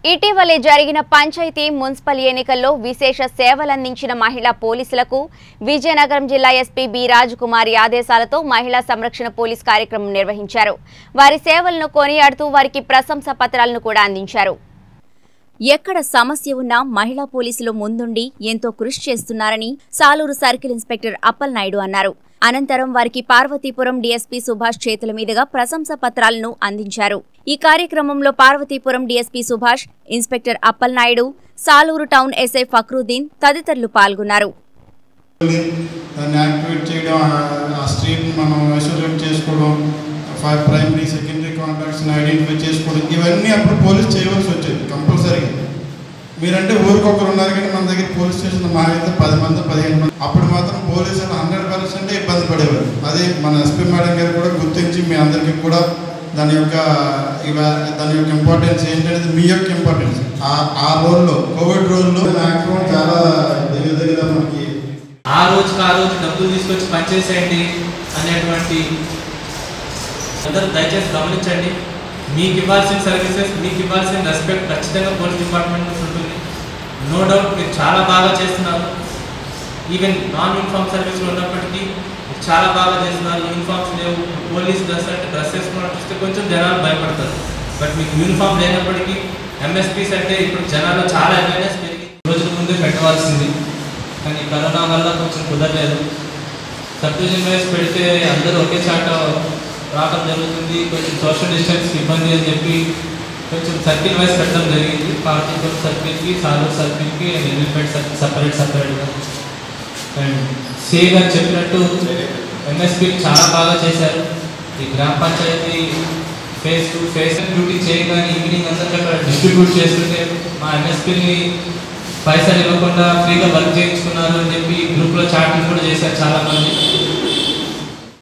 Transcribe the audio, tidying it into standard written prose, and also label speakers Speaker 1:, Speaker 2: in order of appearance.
Speaker 1: ఇటీవలే జరిగిన పంచాయతీ మున్సిపల్ ఎన్నికల్లో విశేష సేవలందించిన మహిళా పోలీసులకు విజయనగరం జిల్లా ఎస్పీ బి రాజకుమారి ఆదేశాలతో మహిళా సంరక్షణ పోలీస్ కార్యక్రమం నిర్వహించారు. వారి సేవలను కొనియాడుతూ వారికి ప్రశంసా పత్రాలను కూడా అందించారు. ఎక్కడ సమస్య ఉన్నా మహిళా పోలీసులు ముందుండి ఎంతో కృషి చేస్తున్నారని సాలూరు సర్కిల్ ఇన్స్పెక్టర్ అప్పల్ నాయుడు అన్నారు. అనంతరం వారికి పార్వతీపురం డీఎస్పీ సుభాష్ చేతుల మీదుగా ప్రశంసా పత్రాలను అందించారు. ఈ కార్యక్రమంలో Parvathipuram DSP Subhash, inspector Appal Naidu, Saluru town SI Fakruddin తదితరులు పాల్గొన్నారు.
Speaker 2: ప్రైమరీ సెకండరీ కాంటాక్ట్స్ ఐడెంటిఫై చేసుకోవడం ఇవన్నీ అప్పుడు పోలీస్ చేయవలసి వచ్చేది కంపల్సరీగా. మీరంటే ఊరికొకరు ఉన్నారు కానీ మన దగ్గర పోలీస్ స్టేషన్ మా అయితే 10 మంది 15 మంది. అప్పుడు మాత్రం పోలీసులు 100% ఇబ్బంది పడేవారు. అదే మన ఎస్పీ మేడం గారు కూడా గుర్తించి మీ అందరికీ కూడా దాని యొక్క ఇంపార్టెన్స్ ఏంటనేది మీ యొక్క ఇంపార్టెన్స్ ఆ రోల్లో కోవిడ్ రోల్లో మ్యాక్సిమం చాలా దగ్గర మనకి
Speaker 3: ఆ రోజు డబ్బులు తీసుకొచ్చి పనిచేసేయండి అనేటువంటి అందరూ దయచేసి గమనించండి. మీకు ఇవ్వాల్సిన సర్వీసెస్, మీకు ఇవ్వాల్సిన రెస్పెక్ట్ ఖచ్చితంగా పోలీస్ డిపార్ట్మెంట్ నుంచి ఉంటుంది. నో డౌట్ మీరు చాలా బాగా చేస్తున్నారు. ఈవెన్ నాన్ యూనిఫామ్ సర్వీస్లో ఉన్నప్పటికీ చాలా బాగా చేస్తున్నారు. యూనిఫామ్స్ లేవు, పోలీస్ డ్రెస్ అంటే డ్రెస్ వేసుకోవడం చూస్తే కొంచెం జనాలు భయపడతారు. బట్ మీకు యూనిఫామ్ లేనప్పటికీ ఎంఎస్పీస్ అంటే ఇప్పుడు జనాల్లో చాలా అవేర్నెస్ పెరిగి రోజుల ముందే పెట్టవలసింది, కానీ కరోనా వల్ల కొంచెం కుదరలేదు. సబ్ డివిజన్ వైజ్ పెడితే అందరూ ఒకే చాట రావడం జరుగుతుంది. కొంచెం సోషల్ డిస్టెన్స్ ఇబ్బంది అని చెప్పి కొంచెం సర్కిల్ వైజ్ పెట్టడం జరిగింది. పార్వతీపురం సర్కిల్కి, సాలూరు సర్కిల్కి, ఎలిమెంట్ సర్కిల్ సపరేట్గా. అండ్ సిఏ గారు చెప్పినట్టు ఎంఎస్పీ చాలా బాగా చేశారు. ఈ గ్రామ panchayat face to face duty చేయగానే ఈవినింగ్ అందరికీ అక్కడ డిస్ట్రిబ్యూట్ చేస్తుంటే మా ఎంఎస్పీని పైసలు ఇవ్వకుండా ఫ్రీగా వర్క్ చేయించుకున్నారు అని చెప్పి గ్రూప్లో చాటింగ్ కూడా చేశారు చాలామంది.